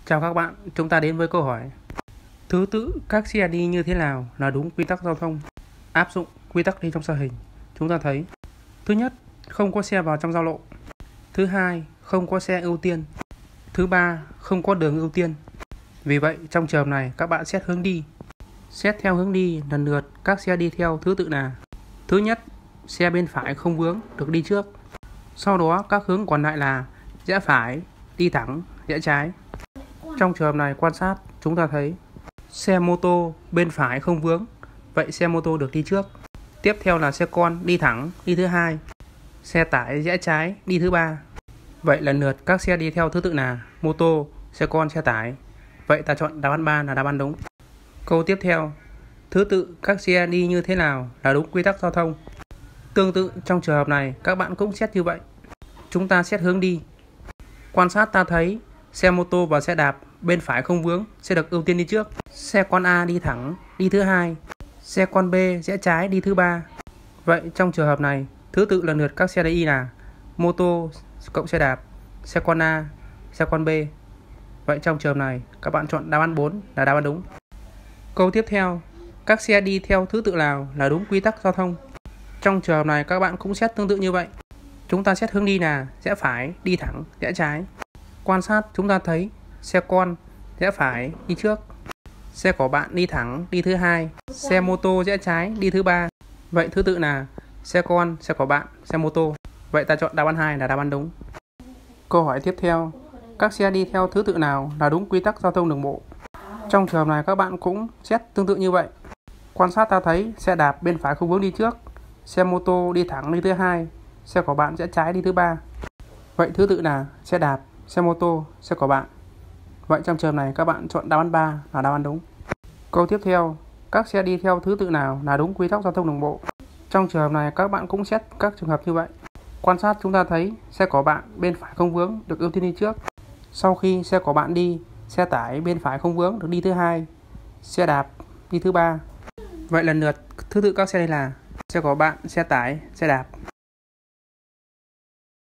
Chào các bạn, chúng ta đến với câu hỏi: thứ tự các xe đi như thế nào là đúng quy tắc giao thông? Áp dụng quy tắc đi trong sa hình, chúng ta thấy: thứ nhất, không có xe vào trong giao lộ. Thứ hai, không có xe ưu tiên. Thứ ba, không có đường ưu tiên. Vì vậy, trong trường hợp này các bạn xét hướng đi. Xét theo hướng đi, lần lượt các xe đi theo thứ tự là: thứ nhất, xe bên phải không vướng được đi trước. Sau đó các hướng còn lại là rẽ phải, đi thẳng, rẽ trái. Trong trường hợp này quan sát, chúng ta thấy xe mô tô bên phải không vướng, vậy xe mô tô được đi trước. Tiếp theo là xe con đi thẳng, đi thứ hai. Xe tải rẽ trái, đi thứ ba. Vậy lần lượt các xe đi theo thứ tự là mô tô, xe con, xe tải. Vậy ta chọn đáp án 3 là đáp án đúng. Câu tiếp theo: thứ tự các xe đi như thế nào là đúng quy tắc giao thông? Tương tự trong trường hợp này các bạn cũng xét như vậy. Chúng ta xét hướng đi. Quan sát ta thấy xe mô tô và xe đạp bên phải không vướng sẽ được ưu tiên đi trước. Xe con A đi thẳng, đi thứ hai. Xe con B rẽ trái, đi thứ ba. Vậy trong trường hợp này, thứ tự lần lượt các xe đi là mô tô cộng xe đạp, xe con A, xe con B. Vậy trong trường hợp này, các bạn chọn đáp án 4 là đáp án đúng. Câu tiếp theo: các xe đi theo thứ tự nào là đúng quy tắc giao thông? Trong trường hợp này, các bạn cũng xét tương tự như vậy. Chúng ta xét hướng đi là rẽ phải, đi thẳng, rẽ trái. Quan sát chúng ta thấy xe con rẽ phải, đi trước. Xe của bạn đi thẳng, đi thứ hai. Xe mô tô rẽ trái, đi thứ ba. Vậy thứ tự là xe con, xe của bạn, xe mô tô. Vậy ta chọn đáp án 2 là đáp án đúng. Câu hỏi tiếp theo: các xe đi theo thứ tự nào là đúng quy tắc giao thông đường bộ? Trong trường hợp này các bạn cũng xét tương tự như vậy. Quan sát ta thấy xe đạp bên phải không vướng đi trước. Xe mô tô đi thẳng, đi thứ hai. Xe của bạn rẽ trái, đi thứ ba. Vậy thứ tự là xe đạp, xe mô tô, xe của bạn. Vậy trong trường hợp này các bạn chọn đáp án 3 là đáp án đúng. Câu tiếp theo: các xe đi theo thứ tự nào là đúng quy tắc giao thông đường bộ? Trong trường hợp này các bạn cũng xét các trường hợp như vậy. Quan sát chúng ta thấy xe của bạn bên phải không vướng được ưu tiên đi trước. Sau khi xe của bạn đi, xe tải bên phải không vướng được đi thứ hai. Xe đạp đi thứ ba. Vậy lần lượt thứ tự các xe đây là xe của bạn, xe tải, xe đạp.